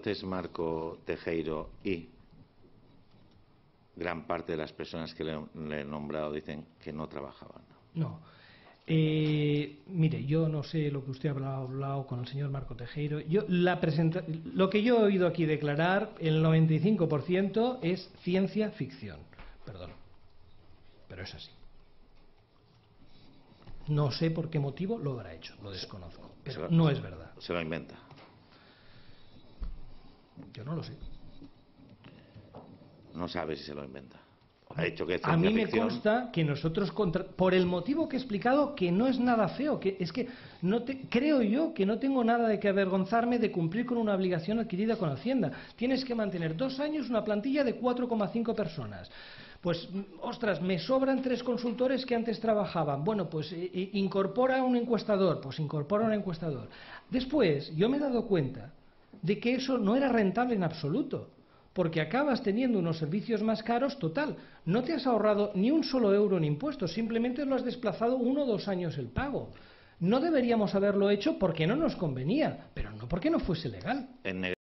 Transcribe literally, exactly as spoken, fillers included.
Entonces Marco Tejero y gran parte de las personas que le, le he nombrado dicen que no trabajaban. No. Eh, mire, yo no sé lo que usted ha hablado con el señor Marco Tejero. Yo, la presenta lo que yo he oído aquí declarar, el noventa y cinco por ciento es ciencia ficción. Perdón. Pero es así. No sé por qué motivo lo habrá hecho, lo desconozco. Pero no es verdad. Se lo inventa. Yo no lo sé. No sabe si se lo inventa. Ha dicho que es a mí me ficción. consta que nosotros, contra... por el motivo que he explicado, que no es nada feo, que es que no te... creo yo que no tengo nada de que avergonzarme de cumplir con una obligación adquirida con Hacienda. Tienes que mantener dos años una plantilla de cuatro coma cinco personas. Pues, ostras, me sobran tres consultores que antes trabajaban. Bueno, pues eh, incorpora un encuestador, pues incorpora un encuestador. Después, yo me he dado cuenta de que eso no era rentable en absoluto. Porque acabas teniendo unos servicios más caros, total, no te has ahorrado ni un solo euro en impuestos, simplemente lo has desplazado uno o dos años el pago. No deberíamos haberlo hecho porque no nos convenía, pero no porque no fuese legal. En